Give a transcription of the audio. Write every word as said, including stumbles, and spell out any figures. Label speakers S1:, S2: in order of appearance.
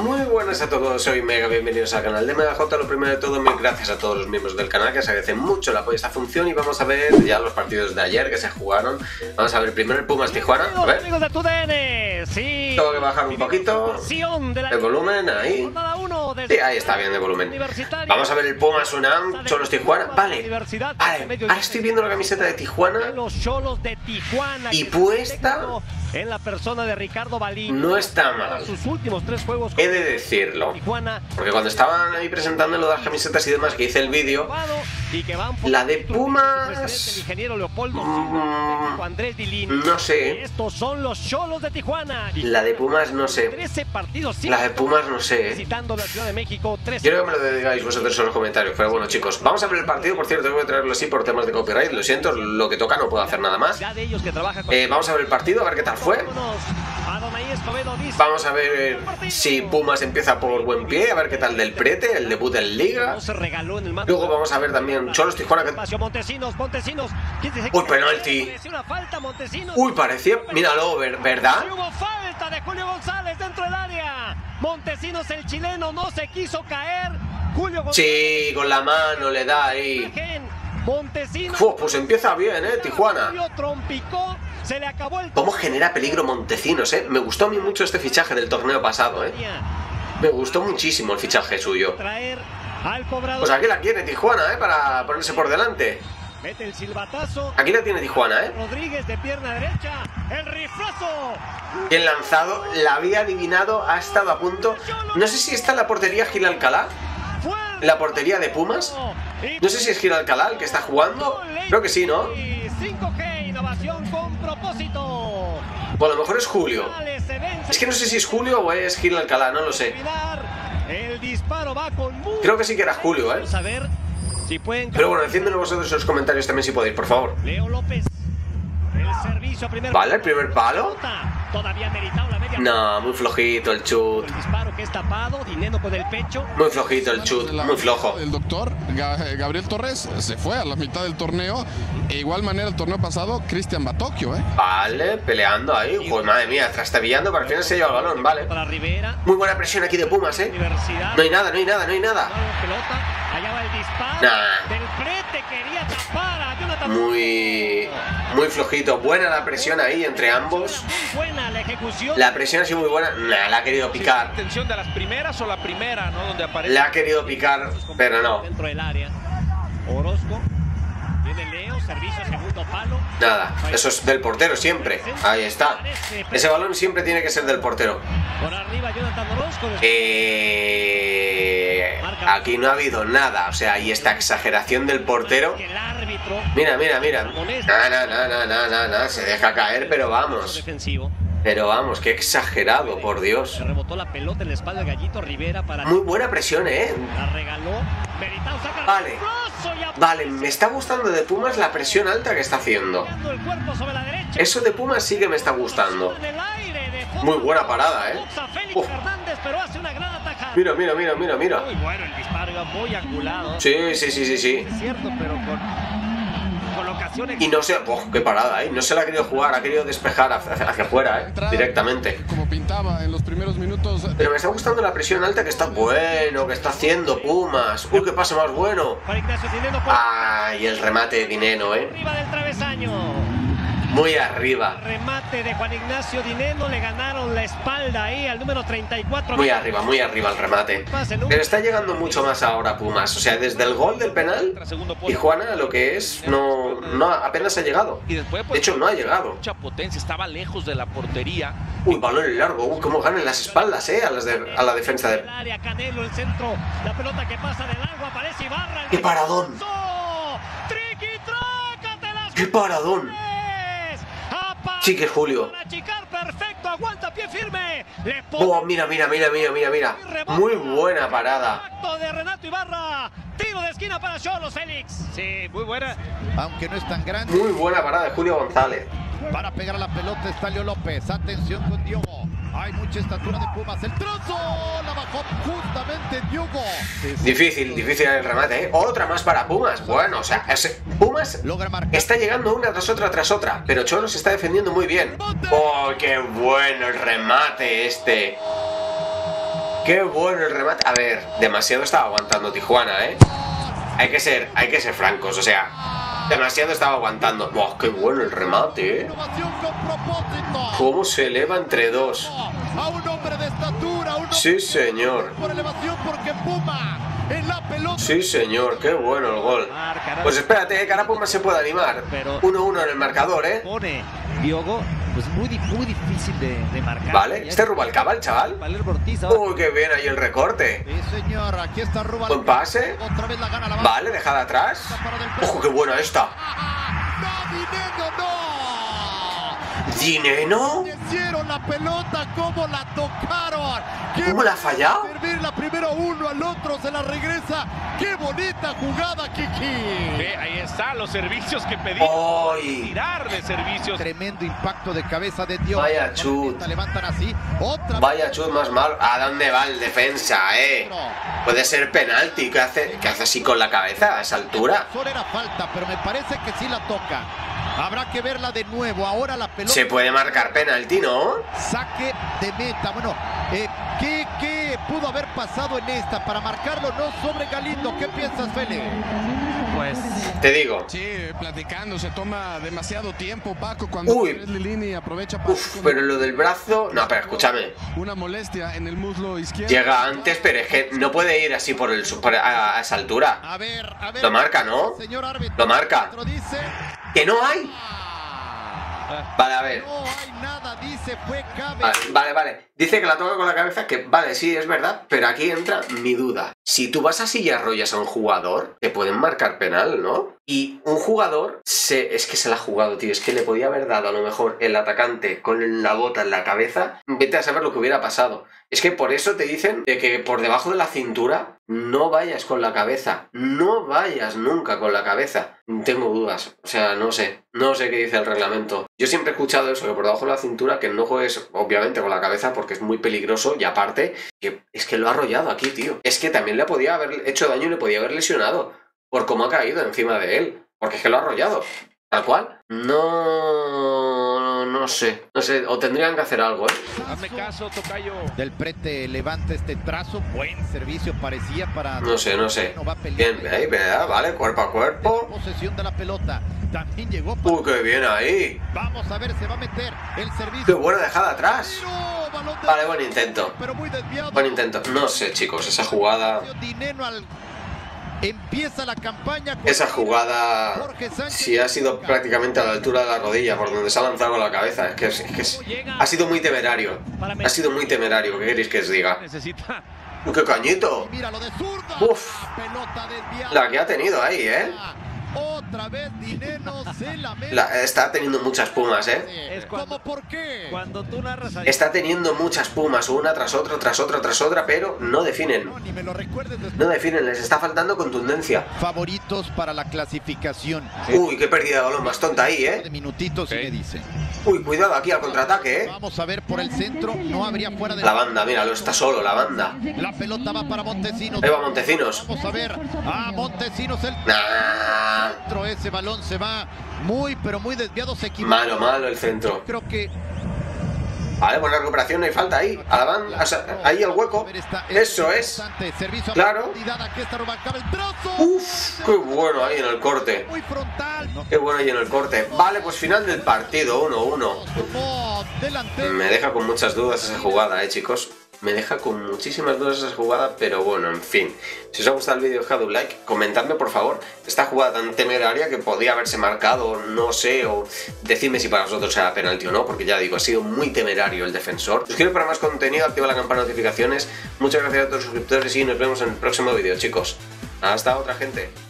S1: Muy buenas a todos, soy Mega, bienvenidos al canal de Mega J. Lo primero de todo, mil gracias a todos los miembros del canal que se agradecen mucho el apoyo a esta función. Y vamos a ver ya los partidos de ayer que se jugaron. Vamos a ver primero el Pumas Tijuana. A ver.
S2: Amigos de T D N, sí.
S1: Tengo que bajar un poquito el volumen, ahí. Sí, ahí está bien de volumen. Vamos a ver el Pumas UNAM, Cholos Tijuana. Vale, vale, ahora estoy viendo la camiseta de Tijuana. Y puesta
S2: en la persona de Ricardo Balín.
S1: No está mal.
S2: Sus últimos tres juegos
S1: he de decirlo. Porque cuando estaban ahí presentando lo de las camisetas y demás, que hice el vídeo, la de Pumas, mm, no sé.
S2: Estos son los Cholos de Tijuana.
S1: La de Pumas no sé. La de Pumas no sé.
S2: Visitando la Ciudad de México.
S1: Quiero que me lo digáis vosotros en los comentarios. Pero bueno, chicos, vamos a ver el partido. Por cierto, tengo que traerlo así por temas de copyright. Lo siento, lo que toca, no puedo hacer nada más. Eh, vamos a ver el partido, a ver qué tal fue. Vamos a ver si Pumas empieza por buen pie, a ver qué tal del Prete, el debut en Liga. Luego vamos a ver también Cholos Tijuana. Que... Uy, penalti. Uy, parecía, míralo, ¿verdad?
S2: Hubo falta de Julio González dentro del área. Montesinos, el chileno, no se quiso caer. Julio González,
S1: sí, con la mano le da ahí.
S2: Montesinos.
S1: Uf, pues empieza bien, eh, Tijuana.
S2: Se le acabó el...
S1: ¿Cómo genera peligro Montesinos, eh? Me gustó a mí mucho este fichaje del torneo pasado, eh. Me gustó muchísimo el fichaje suyo. Pues aquí la quiere Tijuana, eh, para ponerse por delante.
S2: Mete el silbatazo.
S1: Aquí la tiene Tijuana, eh.
S2: Rodríguez de pierna derecha. El riflazo.
S1: Bien lanzado, la había adivinado, ha estado a punto. No sé si está en la portería Gil Alcalá. La portería de Pumas. No sé si es Gil Alcalá el que está jugando. Creo que sí, ¿no?
S2: cinco G, innovación con propósito.
S1: Bueno, a lo mejor es Julio. Es que no sé si es Julio o es Gil Alcalá, no lo sé. Creo que sí que era Julio, ¿eh? Pero bueno, decídmelo vosotros en los comentarios también si podéis, por favor.
S2: Leo López. El servicio primer
S1: Vale, el primer palo.
S2: Todavía meritado la media.
S1: No, muy flojito el chut.
S2: El disparo que es tapado, Dineno con el pecho.
S1: Muy flojito el chut, muy flojo.
S3: El doctor Gabriel Torres se fue a la mitad del torneo. E igual manera el torneo pasado, Cristian Batocchio, ¿eh?
S1: Vale, peleando ahí. Pues madre mía, trastabillando, para al final se lleva el balón, vale. Muy buena presión aquí de Pumas, ¿eh? No hay nada, no hay nada, no hay nada.
S2: Allá va el disparo.
S1: Nah.
S2: Del Prete, quería tapar a Jonathan.
S1: Muy, muy flojito. Buena la presión ahí entre ambos.
S2: Buena la ejecución.
S1: La presión ha sido muy buena. Nah, la ha querido picar.
S4: ¿La intención de las primeras o la primera, no? Donde aparece.
S1: La ha querido picar, pero no.
S2: Dentro del área. Orozco. Viene Leo, servicio, segundo palo.
S1: Nada, eso es del portero siempre. Ahí está. Ese balón siempre tiene que ser del portero.
S2: Por arriba Jonathan Orozco.
S1: Eh... Aquí no ha habido nada. O sea, y esta exageración del portero. Mira, mira, mira. No, no, no, no, no, no, no. Se deja caer, pero vamos. Pero vamos, qué exagerado, por Dios.
S2: Se rebotó la pelota en la espalda de Gallito Rivera para...
S1: Muy buena presión, ¿eh?
S2: La regaló.
S1: Vale. Vale, me está gustando de Pumas la presión alta que está haciendo. Eso de Pumas sí que me está gustando. Muy buena parada, ¿eh? Uf. Mira, mira, mira, mira, mira.
S2: Muy bueno el disparo, muy angulado.
S1: Sí, sí, sí, sí, sí.
S2: Es cierto, pero con...
S1: Y no sé, oh, qué parada, ¿eh? No se la ha querido jugar, ha querido despejar hacia, hacia afuera, ¿eh? Directamente.
S3: Como pintaba en los primeros minutos.
S1: Pero me está gustando la presión alta que está bueno, que está haciendo Pumas. Uy, qué pase más bueno. Ay, el remate de Dineno, ¿eh?
S2: Arriba del travesaño.
S1: Muy arriba.
S2: Remate de Juan Ignacio Dineno, le ganaron la espalda ahí al número treinta y cuatro.
S1: Muy arriba, muy arriba el remate. Pero está llegando mucho más ahora Pumas. O sea, desde el gol del penal, Tijuana lo que es, no, no apenas ha llegado. De hecho, no ha llegado.
S4: Mucha potencia, estaba lejos de la portería.
S1: Uy, balón largo. Uy, cómo ganan las espaldas, ¿eh? A, las de, a la defensa de...
S2: Canelo, el centro, la pelota que pasa del agua, aparece Ibarra.
S1: ¡Qué paradón! ¡Qué paradón! Sí que es Julio. Oh, mira, mira, mira, mira, mira, mira. Muy buena parada.
S2: De Renato Ibarra. Tiro de esquina para Cholos, Félix. Sí, muy buena.
S5: Aunque no es tan grande.
S1: Muy buena parada de Julio González.
S5: Para pegar a la pelota está Leo López. Atención con Diogo. Hay mucha estatura de Pumas. El trozo la bajó justamente Diogo.
S1: Difícil, difícil el remate, ¿eh? Otra más para Pumas. Bueno, o sea, ese, Pumas está llegando una tras otra tras otra. Pero Cholos se está defendiendo muy bien. ¡Oh, qué bueno el remate este! Qué bueno el remate. A ver, demasiado estaba aguantando Tijuana, ¿eh? Hay que ser, hay que ser francos, o sea, demasiado estaba aguantando. ¡Wow! ¡Qué bueno el remate, eh! ¿Cómo se eleva entre dos?
S5: A un hombre de estatura, un hombre
S1: Sí, señor.
S5: por elevación porque Puma en la pelota.
S1: Sí, señor. Qué bueno el gol. Pues espérate, que ahora Puma se puede animar. uno uno en el marcador, ¿eh?
S6: Pone Diogo, pues muy, muy difícil de, de marcar.
S1: Vale, este Rubalcaba, chaval.
S6: Valer Ortiz ahora.
S1: Uy, qué bien ahí el recorte.
S5: Sí, señor, aquí está Rubalcaba.
S1: Buen pase.
S5: Otra vez la gana la
S1: Vale, dejada atrás. Ojo, qué buena esta.
S5: ¡No, Dineno, no!
S1: ¿Dineno?
S5: Hicieron la pelota, cómo la tocaron. ¡Qué
S1: ¿Cómo la ha fallado?
S5: servir la primera uno al otro, se la regresa. ¡Qué bonita jugada, Kiki!
S4: Ve, ahí está, los servicios que pedimos.
S1: ¡Ay!
S4: Tirar de servicios.
S5: Tremendo impacto de cabeza de Dios.
S1: Vaya chut.
S5: Levantan así. Otra
S1: Vaya chut más mal. ¿A dónde va el defensa, eh? Puede ser penalti. ¿Qué hace, qué hace así con la cabeza a esa altura?
S5: Solo era falta, pero me parece que sí la toca. Habrá que verla de nuevo. Ahora la pelota.
S1: Se puede marcar penalti, ¿no?
S5: Saque de meta. Bueno, eh, ¿qué, ¿qué pudo haber pasado en esta para marcarlo? No sobre Galindo. ¿Qué piensas, Fele?
S6: Pues
S1: Te digo.
S3: Sí, platicando, se toma demasiado tiempo, Paco, cuando
S1: Uy.
S3: Lilini aprovecha para
S1: Uf, pero lo del brazo... No, pero escúchame.
S3: una molestia en el muslo izquierdo.
S1: Llega antes, pero es que no puede ir así por el por a, a esa altura.
S5: A ver, a ver.
S1: Lo marca, ¿no?
S5: Señor árbitro.
S1: Lo marca.
S5: Árbitro dice.
S1: ¡Que no hay! Vale, a ver.
S5: No hay nada, dice, fue cabe.
S1: Vale, vale, vale. Dice que la toca con la cabeza, que vale, sí, es verdad, pero aquí entra mi duda. Si tú vas así y arrollas a un jugador, te pueden marcar penal, ¿no? Y un jugador, se, es que se la ha jugado, tío, es que le podía haber dado a lo mejor el atacante con la bota en la cabeza, vete a saber lo que hubiera pasado. Es que por eso te dicen de que por debajo de la cintura no vayas con la cabeza, no vayas nunca con la cabeza. Tengo dudas, o sea, no sé, no sé qué dice el reglamento. Yo siempre he escuchado eso, que por debajo de la cintura, que no juegues obviamente con la cabeza porque es muy peligroso y aparte, que es que lo ha arrollado aquí, tío. Es que también le podía haber hecho daño y le podía haber lesionado por cómo ha caído encima de él, porque es que lo ha arrollado, tal cual. No, no sé, no sé, o tendrían que hacer algo, ¿eh?
S4: Hazme caso, tocayo.
S5: Del Prete levanta este trazo. Buen servicio parecía para.
S1: No sé, no sé.
S5: No va a pelear.
S1: Bien, ahí, ¿verdad? Vale, cuerpo a cuerpo.
S5: Posesión de la pelota. También llegó. Para...
S1: Uy, qué bien ahí.
S5: Vamos a ver, se va a meter el servicio.
S1: Qué buena dejada atrás.
S5: Tiro, balón de...
S1: Vale, buen intento.
S5: Pero muy desviado.
S1: Buen intento. No sé, chicos, esa jugada...
S5: Dinero al... Empieza la campaña.
S1: Esa jugada, si ha sido prácticamente a la altura de la rodilla, por donde se ha lanzado con la cabeza, es que, es, es que es, ha sido muy temerario. Ha sido muy temerario, ¿qué queréis que os diga?
S4: Necesita.
S1: ¡Qué cañito!
S5: Míralo de zurda.
S1: Uf,
S5: Pelota desviada.
S1: la que ha tenido ahí, ¿eh?
S5: Otra vez Dineno se la mete.
S1: La, está teniendo muchas pumas, ¿eh?
S6: es cuando,
S5: ¿Cómo por qué?
S6: cuando tú narras ahí.
S1: Está teniendo muchas pumas, una tras otra, tras otra, tras otra, pero no definen.
S5: No, ni me lo recuerdes después.
S1: No definen, les está faltando contundencia.
S5: Favoritos para la clasificación.
S1: Uy, qué pérdida de balón más tonta ahí,
S5: De
S1: ¿eh?
S5: minutitos,
S4: Sí.
S5: y me dice.
S1: Uy, cuidado aquí al contraataque, ¿eh?
S5: Vamos a ver por el centro. No habría fuera de
S1: La banda, míralo, está solo, la banda.
S5: La pelota va para Montesinos.
S1: Ahí va Montesinos.
S5: Vamos a ver. Ah, Montesinos el
S1: Nah.
S5: centro. Ese balón se va muy, pero muy desviado. Se equivoca.
S1: Malo, malo el centro.
S5: Creo que
S1: Vale, buena recuperación, no hay falta ahí. A la banda, o sea, ahí el hueco. Eso es.
S5: Servicio a
S1: Claro.
S5: profundidad. Aquí está Rubalcaba, el trozo.
S1: Uf, qué bueno ahí en el corte.
S5: Muy frontal.
S1: Qué bueno ahí en el corte. Vale, pues final del partido, uno uno.
S5: Como delantero.
S1: Me deja con muchas dudas esa jugada, eh, chicos. Me deja con muchísimas dudas esa jugada, pero bueno, en fin. Si os ha gustado el vídeo, dejad un like, comentadme por favor esta jugada tan temeraria que podía haberse marcado, no sé, o decidme si para vosotros era penalti o no, porque ya digo, ha sido muy temerario el defensor. Suscríbete para más contenido, activa la campana de notificaciones. Muchas gracias a todos los suscriptores y nos vemos en el próximo vídeo, chicos. Hasta otra, gente.